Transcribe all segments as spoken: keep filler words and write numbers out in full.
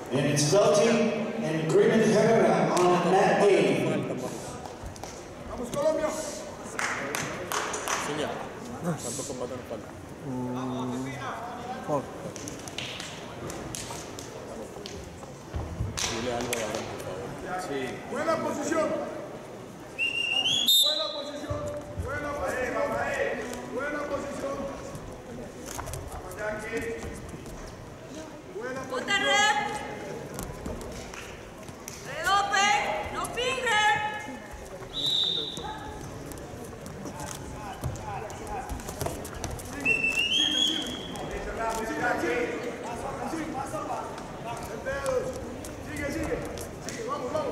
And it's Felty and Griffin Herrera on mat A. Vamos Colombia. Señal. ¿Cuánto combate nos falta? Four. Dile algo ahora, por favor. Sí. Buena posición. Buena posición. Buena posición. Buena posición. Buena posición. No finger. Sigue, sigue, sigue, vamos, vamos.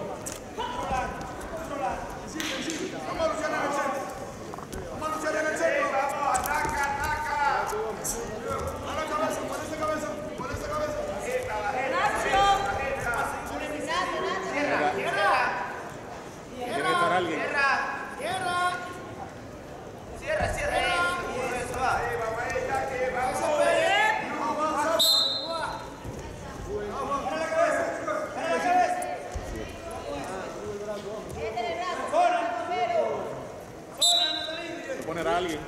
Sigue, sigue. Vamos a luchar en el centro. Vamos a luchar en el centro. Vamos, ataca, ataca. A la cabeza, por esta cabeza, por esta cabeza. Tierra, tierra. Tiene que estar alguien. Tierra. Cierra, cierra. Eso va. Vamos ahí, ataque, vamos. Poner a alguien.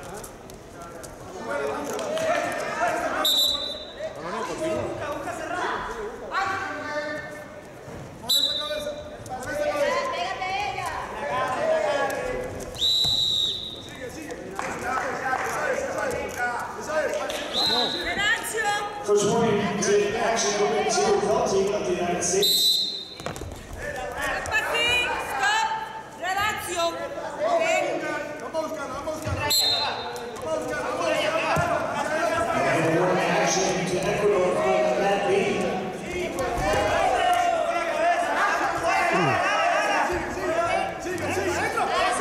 No, no, no, continúa. Por esta cabeza, por esta cabeza. Pégate ella. Sigue, sigue. Esa es, esa es, esa es. Renacio. First warning to action going to Felty of the United States. Vamos a buscar, vamos a buscar. Vamos a buscar, vamos a buscar. And warning action to Ecuador on mat B. Sigue, sigue, sigue.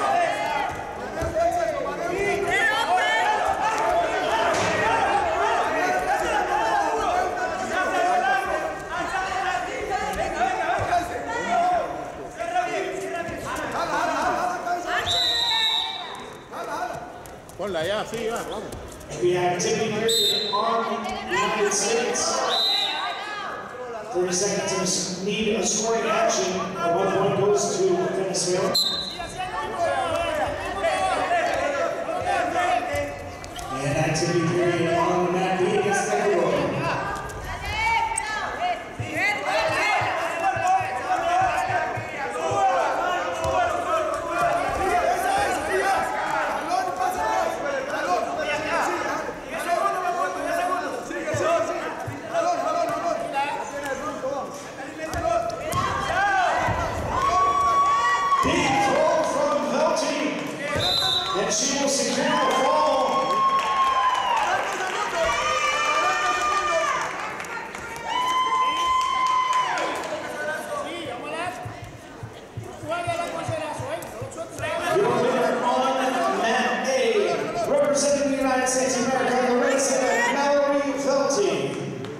Ponla ya, sí, va, vamos. We have activity period on the United States. thirty seconds to need a scoring action. One point goes to Venezuela. And activity period on the mat B against Ecuador. And she will secure the fall. Your winner on mat A, representing the United States of America, the red center, Mallory Felty.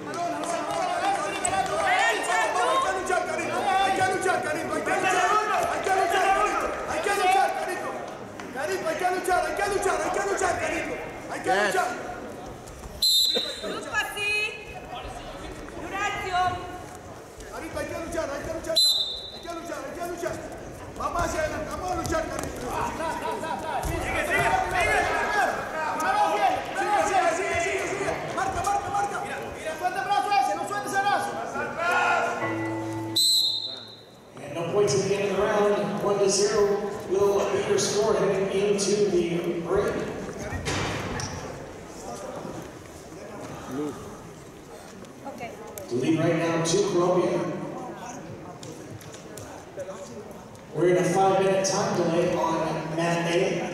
Hay que luchar, hay que luchar, hay que luchar, Carito. Hay que luchar. Luz así. Horacio. Carito, hay que luchar, hay que luchar. Hay que luchar, hay que luchar. Vamos hacia adelante, vamos a luchar, Carito. Sigue, sigue, sigue. Sigue, sigue, sigue, sigue. Marca, marca, marca. Mira, mira, suelta el brazo ese, no sueltes el brazo. And no points at the end of the round. One to zero will be your score heading into the break. Okay. The lead right now to Colombia. We're in a five-minute time delay on mat A.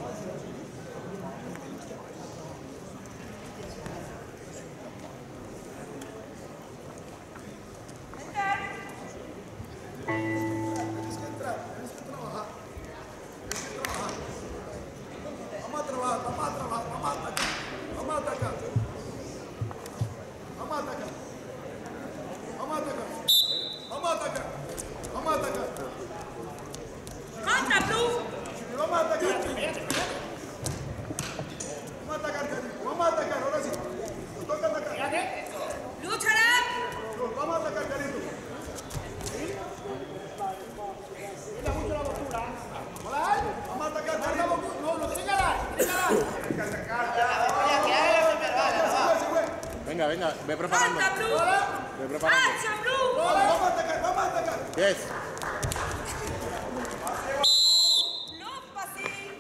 Vamos a trabajar, vamos a trabajar, vamos a atacar. Vamos a atacar. Vamos a atacar. Vamos a atacar. Vamos a atacar. Vamos a atacar. Contra, Blue. Vamos a atacar. Vamos a atacar, Carito. Vamos a atacar, ahora sí. Nos toca atacar. Luchará. Vamos a atacar, Carito. venga, ve preparando. Falta, Blue. Ve preparando. Action, Blue. Vamos a atacar, vamos a atacar. Yes. Blue, pasí.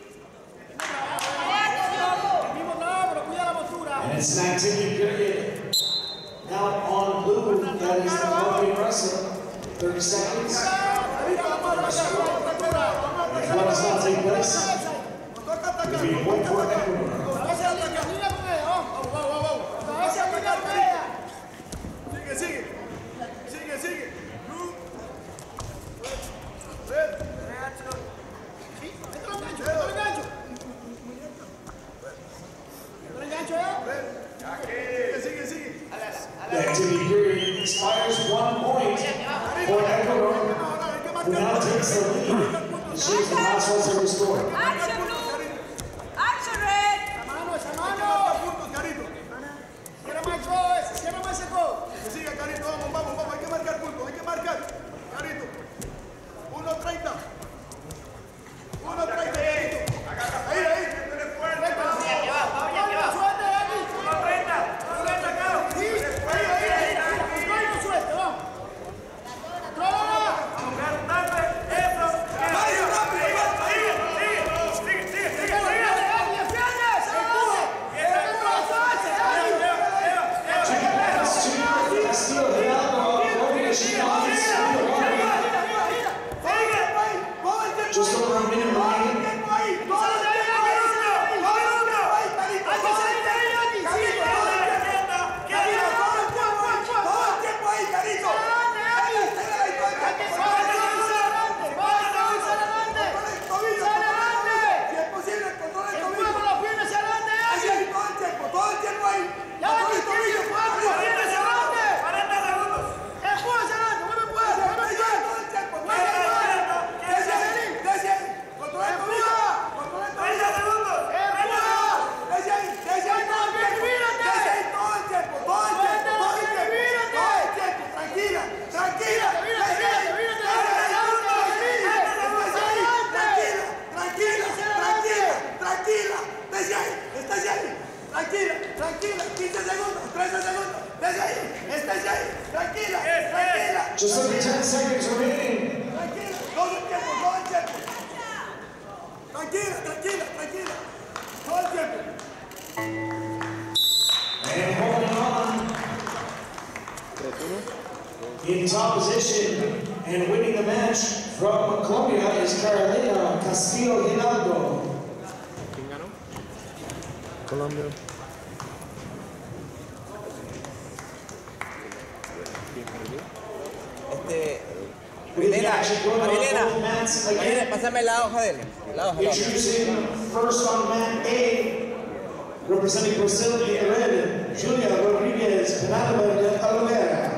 Action. Mismo lado, pero cuida la postura. And it's an activity period. Now on blue, that is the Colombian wrestler. thirty seconds. If one does not take place, it will be a point for Ecuador. Sigue, sigue. Sigue, sigue. Red. Sí, mételo al gancho, mételo al gancho. Mételo al gancho, eh. Sigue, sigue, sigue. The activity period expires one point for Ecuador, who now takes the lead. She's the last one to restore. Action, Blue. Action, Red. Esa mano, esa mano. Puntos, Carito. Cierra más ese, cierra más ese gol. Que siga, Carito, vamos, vamos, vamos. Hay que marcar puntos, hay que marcar. Carito. uno treinta. uno treinta, Carito. Ahí, ahí. Just over a minute remaining. Tranquila, tranquila, quince segundos, trece segundos, desde ahí, estés ahí, tranquila, tranquila. Just under ten seconds remaining. Tranquila, todo el tiempo, todo el tiempo. Tranquila, tranquila, tranquila, todo el tiempo. And holding on in top position and winning the match from Colombia is Carolina Castillo Hidalgo. ¿Quién ganó? Colombia. ¿Quién perdió? Este, With the Marilena, action going on Marilena, both mats Marilena, again. pásame la hoja de él. La hoja, la hoja. Introducing first on mat A, representing Brazil in the red, Julia Rodriguez Penalba de Aguilera.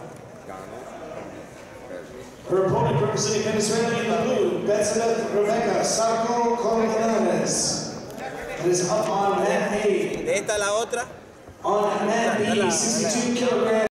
Her opponent representing Venezuela in the blue, Betsabeth Rebecca Sarko Colmenares. That is up on mat A. De esta a la otra. On mat B, sixty-two kilograms.